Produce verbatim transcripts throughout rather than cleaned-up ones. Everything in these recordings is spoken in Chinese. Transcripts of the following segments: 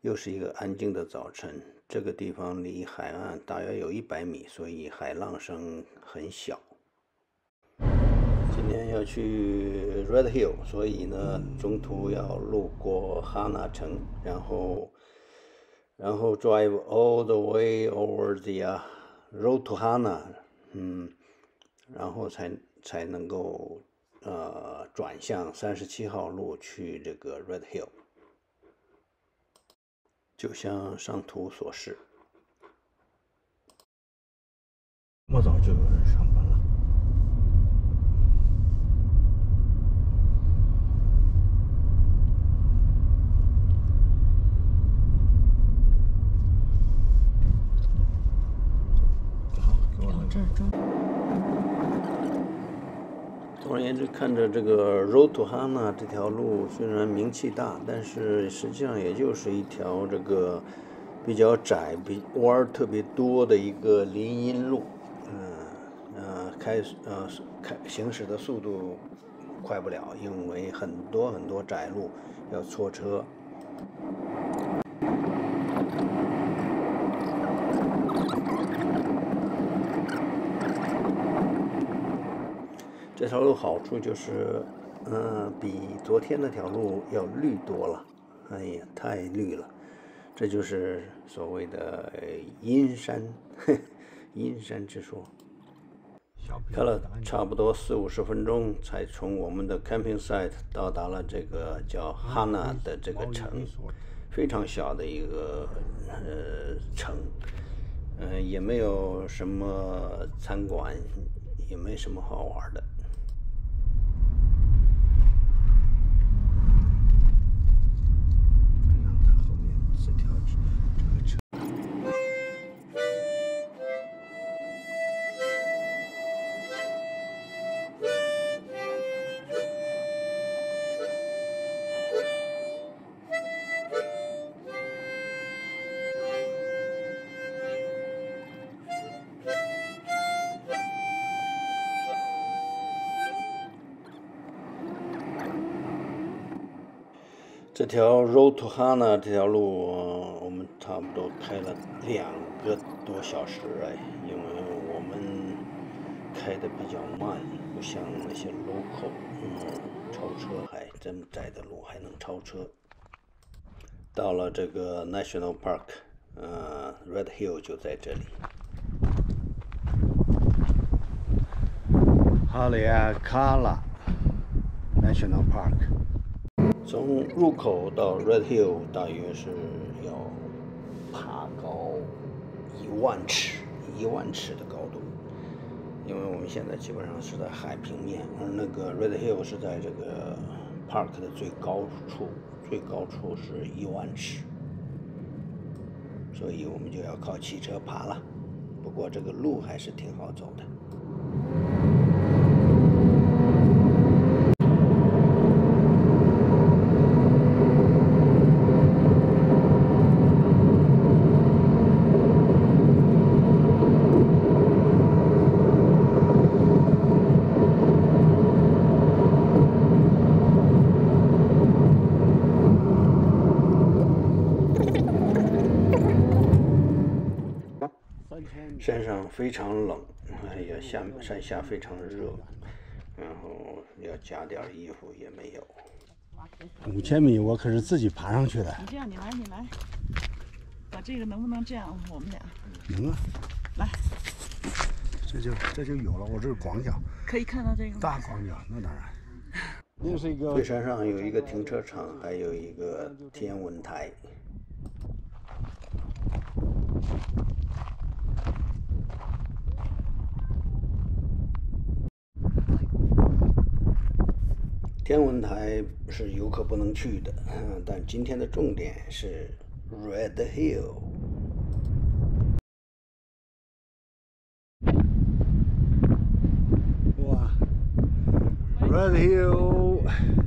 又是一个安静的早晨。这个地方离海岸大约有一百米，所以海浪声很小。今天要去 Red Hill， 所以呢，中途要路过哈纳城，然后，然后 drive all the way over the road to Hana， 嗯，然后才才能够呃转向三十七号路去这个 Red Hill， 就像上图所示。 这么早就有人上班了。好，给我这儿中。 总而言之，看着这个 Road to Hana 这条路虽然名气大，但是实际上也就是一条这个比较窄、比弯儿特别多的一个林荫路。嗯呃，开呃开行驶的速度快不了，因为很多很多窄路要错车。这条路好处就是，嗯、呃，比昨天那条路要绿多了。哎呀，太绿了，这就是所谓的阴山，阴山之说。开了差不多四五十分钟，才从我们的 camping site 到达了这个叫 Hana 的这个城，非常小的一个呃城，呃也没有什么餐馆，也没什么好玩的。这条 Road to Hana 这条路，我们差不多开了两个多小时哎，因为我们开的比较慢，不像那些 local， 嗯，超车还这么窄的路还能超车。到了这个 National Park， 呃 ，Red Hill 就在这里。 哈里亚卡拉 National Park。 从入口到 Red Hill 大约是要爬高一万尺，一万尺的高度。因为我们现在基本上是在海平面，而那个 Red Hill 是在这个 park 的最高处，最高处是一万尺，所以我们就要靠汽车爬了。不过这个路还是挺好走的。山上非常冷，哎呀，下山下非常热，然后要加点衣服也没有。 五千米我可是自己爬上去的。 你这样，你来，你来，把这个能不能这样？我们俩能啊， 来， 这就这就有了。我这是广角， 可以看到这个吗？ 大广角，那当然。那是一个对，山上有一个停车场，还有一个天文台。天文台是游客不能去的，但今天的重点是 Red Hill。 哇 ，Red Hill，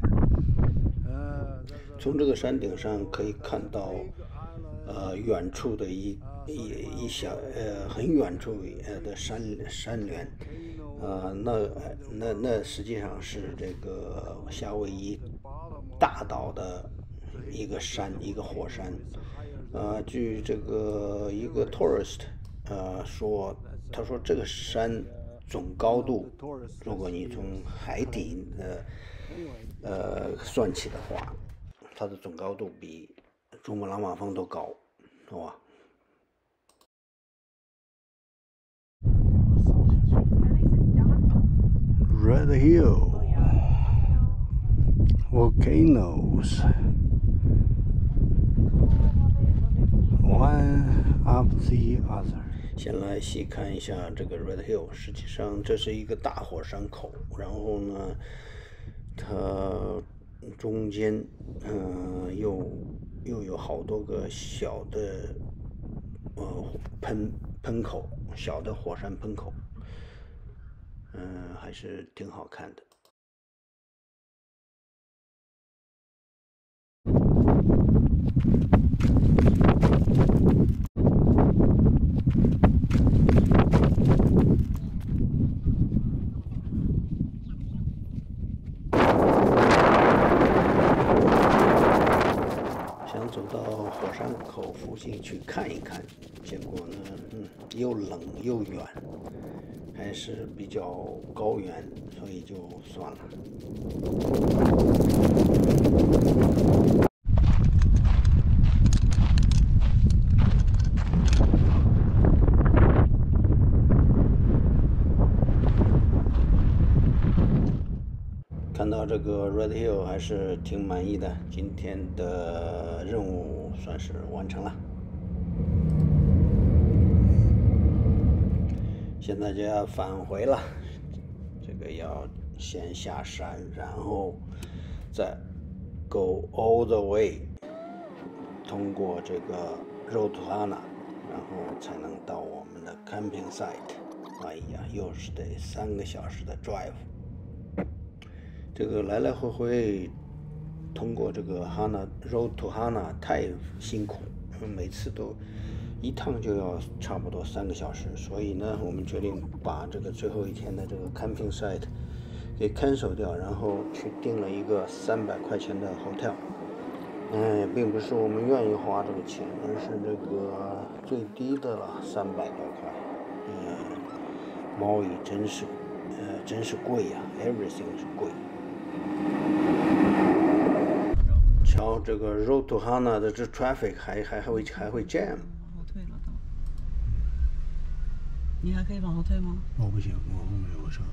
呃， 从这个山顶上可以看到，呃，远处的一一一小呃很远处呃的山山峦。呃，那那那实际上是这个夏威夷大岛的一个山，一个火山。呃，据这个一个 tourist 呃说，他说这个山总高度，如果你从海底的呃算起的话，它的总高度比珠穆朗玛峰都高，是吧？ Red Hill volcanoes, one after the other. 先来细看一下这个 Red Hill， 实际上这是一个大火山口，然后呢，它中间嗯、呃、又又有好多个小的呃喷喷口，小的火山喷口，嗯、呃、还是挺好看的。 想走到火山口附近去看一看，结果呢，嗯，又冷又远，还是比较高原，所以就算了。看到这个 Red Hill 还是挺满意的，今天的任务算是完成了。现在就要返回了，这个要先下山，然后再 go all the way， 通过这个 Rotohana， 然后才能到我们的 camping site。哎呀，又是得三个小时的 drive。 这个来来回回通过这个 Hana Road to Hana 太辛苦，每次都一趟就要差不多三个小时，所以呢，我们决定把这个最后一天的这个 camping site 给 cancel 掉，然后去订了一个三百块钱的 hotel。嗯，并不是我们愿意花这个钱，而是这个最低的了，三百多块。嗯，毛伊真是，呃，真是贵呀 ，everything 是贵。 瞧这个 Road to Hana 的这 traffic 还还会还会 jam。 往后退了都。你还可以往后退吗？ 我不行，我后面有个车。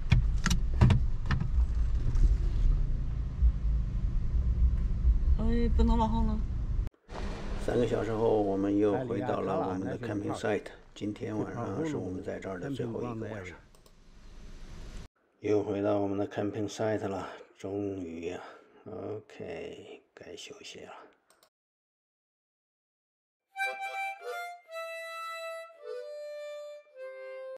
哎，不能往后了。 三个小时后，我们又回到了我们的 camping site。今天晚上是我们在这儿的最后一个晚上。又回到我们的 camping site 了，终于呀、啊、，OK， 该休息了。